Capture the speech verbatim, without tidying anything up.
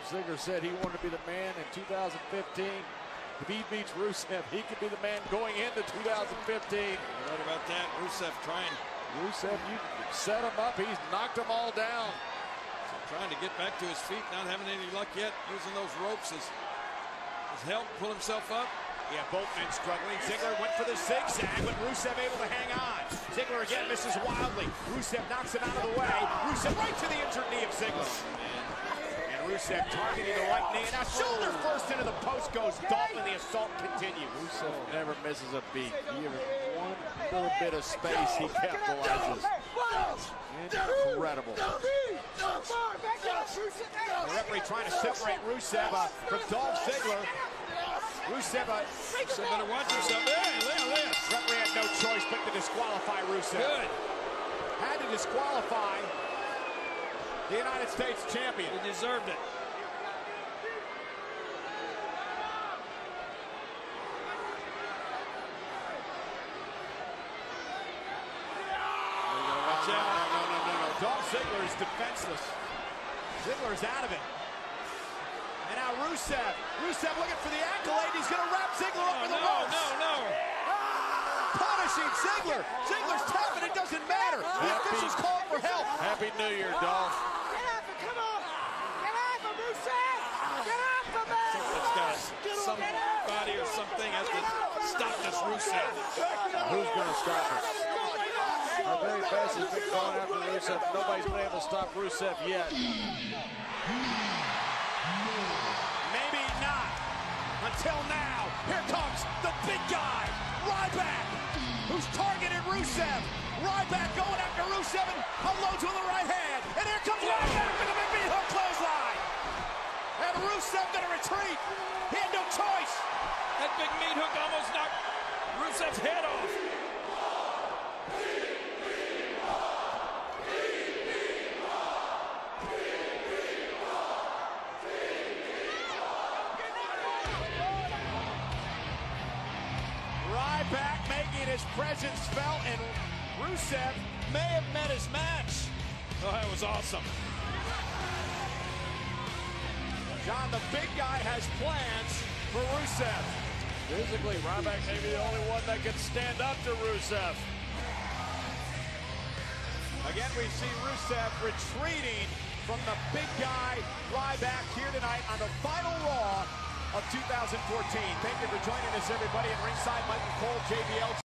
Ziggler said he wanted to be the man in two thousand fifteen. If he beats Rusev, he could be the man going into two thousand fifteen. You're right about that. Rusev trying. Rusev, you set him up. He's knocked them all down. So trying to get back to his feet, not having any luck yet. Using those ropes as, as help, pull himself up. Yeah, both men struggling. Ziggler went for the zigzag, but Rusev able to hang on. Ziggler again misses wildly. Rusev knocks him out of the way. Rusev right to the injured knee of Ziggler. Oh, and Rusev targeting the right knee. Now shoulder first into the post goes Dolph, and the assault continues. Rusev never misses a beat. Even one little bit of space, he capitalizes. Incredible. The referee trying to separate Rusev uh, from Dolph Ziggler. Rusev, uh, Rusev better watch himself. Hey, look at this. Referee had no choice but to disqualify Rusev. Good. Had to disqualify the United States champion. He deserved it. Watch out. No, no, no, no, no. Dolph Ziggler is defenseless. Ziggler is out of it. And now Rusev. Rusev looking for the accolade. He's going to wrap Ziggler up Oh, in the no, ropes. no, no. Punishing Ziggler. Ziggler's tapping. It doesn't matter. The Happy, officials call for help. Happy New Year, Dolph. Get off him, come on! Get off him, Rusev! Get off him, man! Something's got somebody or something has to stop this Rusev. Who's going to stop us? Our very best has been going after Rusev. Nobody's been able to stop Rusev yet. Maybe not. Until now. Here comes the big guy, Ryback, who's targeted Rusev. Ryback going after Rusev and unloads with the right hand. And here comes Ryback with the big meat hook clothesline. And Rusev gonna retreat. He had no choice. That big meat hook almost knocked Rusev's head off. Ryback making his presence felt, and Rusev may have met his match. Oh, that was awesome. John, the big guy has plans for Rusev. Physically, Ryback may be the only one that can stand up to Rusev. Again, we see Rusev retreating from the big guy, Ryback, here tonight on the final Raw of two thousand fourteen. Thank you for joining us, everybody. At ringside, Michael Cole, J B L.